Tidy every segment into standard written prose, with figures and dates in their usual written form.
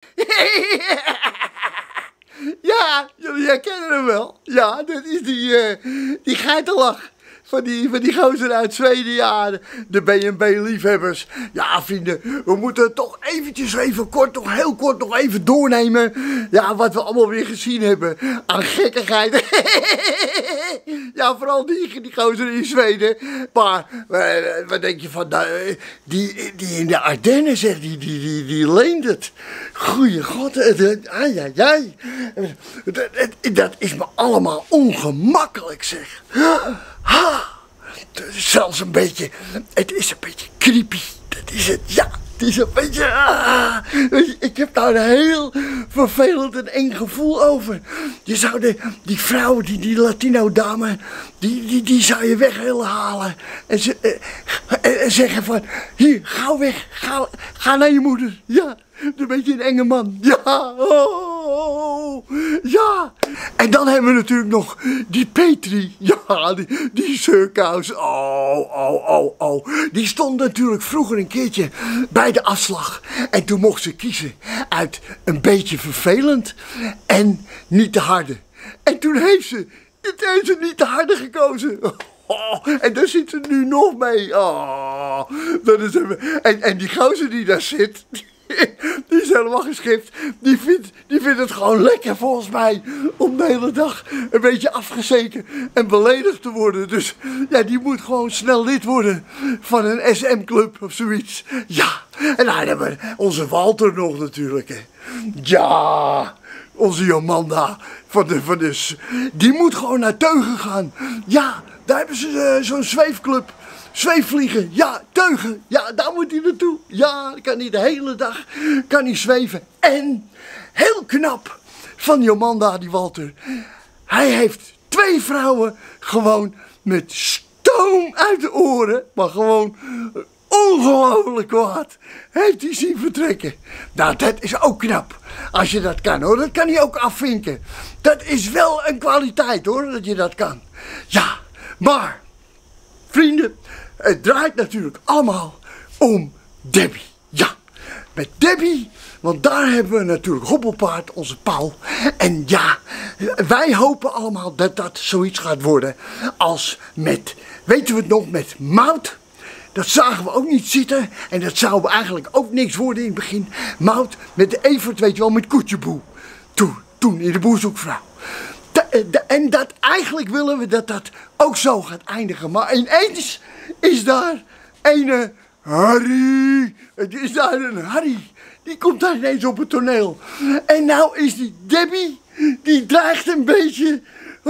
Ja, jullie herkennen hem wel. Ja, dat is die geitenlach. Van die gozer uit Zweden, ja, de B&B-liefhebbers. Ja, vrienden, we moeten toch eventjes heel kort nog even doornemen. Ja, wat we allemaal weer gezien hebben aan gekkigheid. Ja, vooral die gozer in Zweden. Maar, wat denk je van, die in de Ardennen zegt, die leent het. Goeie god, ai. Dat is me allemaal ongemakkelijk, zeg. Zelfs een beetje, het is een beetje creepy, dat is het, ja, het is een beetje, ik heb daar een heel vervelend en eng gevoel over. Je zou die vrouw, die Latino dame, die zou je weg willen halen en zeggen van, hier, gauw weg, ga naar je moeder, ja. Een beetje een enge man. Ja. Ja. En dan hebben we natuurlijk nog die Petri. Ja, die zeurkous. Oh. Die stond natuurlijk vroeger een keertje bij de afslag. En toen mocht ze kiezen uit een beetje vervelend en niet te harde. En toen heeft ze niet te harde gekozen. En daar zit ze nu nog mee. Dat is en die gozer die daar zit... Die is helemaal geschikt. Die vindt het gewoon lekker volgens mij om de hele dag een beetje afgezeken en beledigd te worden. Dus ja, die moet gewoon snel lid worden van een SM-club of zoiets. Ja, en dan hebben we onze Walter nog natuurlijk. Hè. Ja, onze Jomanda die moet gewoon naar Teugen gaan. Ja, daar hebben ze zo'n zweefclub. Zweefvliegen, ja, Teugen, ja, daar moet hij naartoe. Ja, dan kan hij de hele dag zweven. En, heel knap van Jomanda, die Walter. Hij heeft 2 vrouwen gewoon met stoom uit de oren, maar gewoon ongelooflijk kwaad, heeft hij zien vertrekken. Nou, dat is ook knap. Als je dat kan, hoor, dat kan hij ook afvinken. Dat is wel een kwaliteit, hoor, dat je dat kan. Ja, maar... Vrienden, het draait natuurlijk allemaal om Debbie. Ja, met Debbie, want daar hebben we natuurlijk Hobbelpaard, onze Paul. En ja, wij hopen allemaal dat dat zoiets gaat worden als met, weten we het nog, met Mout. Dat zagen we ook niet zitten en dat zou eigenlijk ook niks worden in het begin. Mout met de Evert, weet je wel, met Koetjeboe. Toen in de Boerzoekvrouw. En dat eigenlijk willen we dat ook zo gaat eindigen. Maar ineens is daar een Harry. Het is daar een Harry. Die komt daar ineens op het toneel. En nou is die Debbie, die dreigt een beetje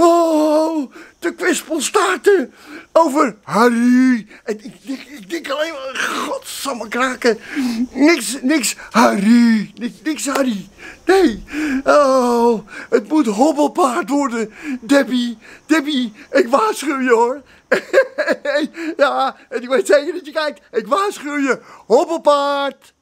te kwispelstaarten over Harry. En ik denk alleen maar, godsamme kraken. Niks Harry. Niks Harry. Nee. Oh, het moet Hobbelpaard worden. Debbie, ik waarschuw je, hoor. Ja, en ik weet zeker dat je kijkt. Ik waarschuw je, Hobbelpaard.